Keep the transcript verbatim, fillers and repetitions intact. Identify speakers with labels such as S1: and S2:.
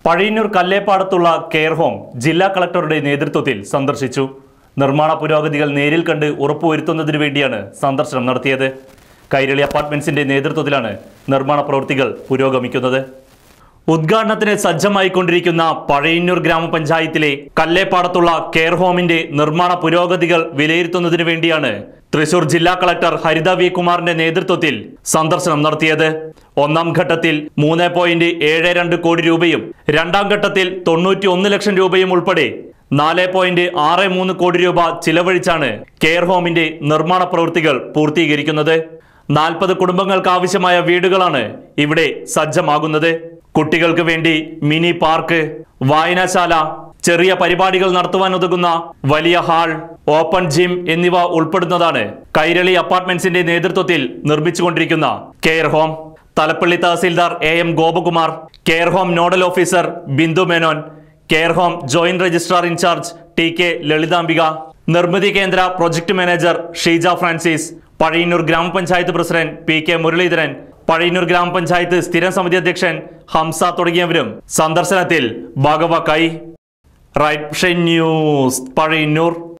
S1: Pazhayannur കല്ലേപ്പാടത്തുള്ള care home ജില്ലാ കളക്ടറുടെ നേതൃത്വത്തിൽ സന്ദർശിച്ചു. നിർമ്മാണ പുരോഗതികൾ നേരിൽ കണ്ട് ഉറപ്പുവരുത്തുന്നതിനു വേണ്ടിയാണ് സന്ദർശനം നടത്തിയത്. കൈരളി അപ്പാർട്ട്മെന്റ്സിന്റെ നേതൃത്വത്തിലാണ് നിർമ്മാണ പ്രവൃത്തികൾ പുരോഗമിക്കുന്നത്. ഉദ്ഘാടനത്തിന് സജ്ജമായിക്കൊണ്ടിരിക്കുന്ന പഴയന്നൂർ ഗ്രാമപഞ്ചായത്തിലെ കല്ലേപ്പാടത്തുള്ള കെയർ ഹോമിന്റെ നിർമ്മാണ പുരോഗതികൾ വിലയിരുത്തുന്നതിനു വേണ്ടിയാണ് തൃശൂർ ജില്ലാ കളക്ടർ ഹരിത വി കുമാറിന്റെ നേതൃത്വത്തിൽ സന്ദർശനം നടത്തിയത്. ഒന്നാം ഘട്ടത്തിൽ മൂന്ന് പോയിന്റ് ഏഴ് രണ്ട് കോടി രൂപയും രണ്ടാം ഘട്ടത്തിൽ തൊണ്ണൂറ്റി ഒന്ന് ലക്ഷം രൂപയും ഉൾപ്പെടെ നാല് പോയിന്റ് ആറ് മൂന്ന് കോടി രൂപ ചിലവഴിച്ചാണ് കെയർ ഹോമിന്റെ നിർമ്മാണ പ്രവൃത്തികൾ പൂർത്തീകരിക്കുന്നത്. നാൽപ്പത് കുടുംബങ്ങൾക്ക് ആവശ്യമായ വീടുകളാണ് ഇവിടെ സജ്ജമാകുന്നത്. കുട്ടികൾക്ക് വേണ്ടി മിനി പാർക്ക്, വായനശാല, ചെറിയ പരിപാടികൾ നടത്തുവാൻ ഉതകുന്ന വലിയ ഹാൾ, ഓപ്പൺ ജിം എന്നിവ ഉൾപ്പെടുന്നതാണ് കൈരളി അപ്പാർട്ട്മെന്റ്സിന്റെ നേതൃത്വത്തിൽ നിർമ്മിച്ചുകൊണ്ടിരിക്കുന്ന care home. Thalappilly tahsildar A M Gopakumar, care home nodal officer Bindu Menon, care home joint registrar in charge T K Lalithambika, Nirmithi Kendra project manager Sheeja Francis, Pazhayannur Gramapanchayat president P K Muraleedharan, Pazhayannur Gramapanchayat സ്ഥിരം സമിതി അധ്യക്ഷൻ ഹംസ തുടങ്ങിയവരും സന്ദർശനത്തിൽ ഭാഗവാക്കായി. Right news, Pazhayannur.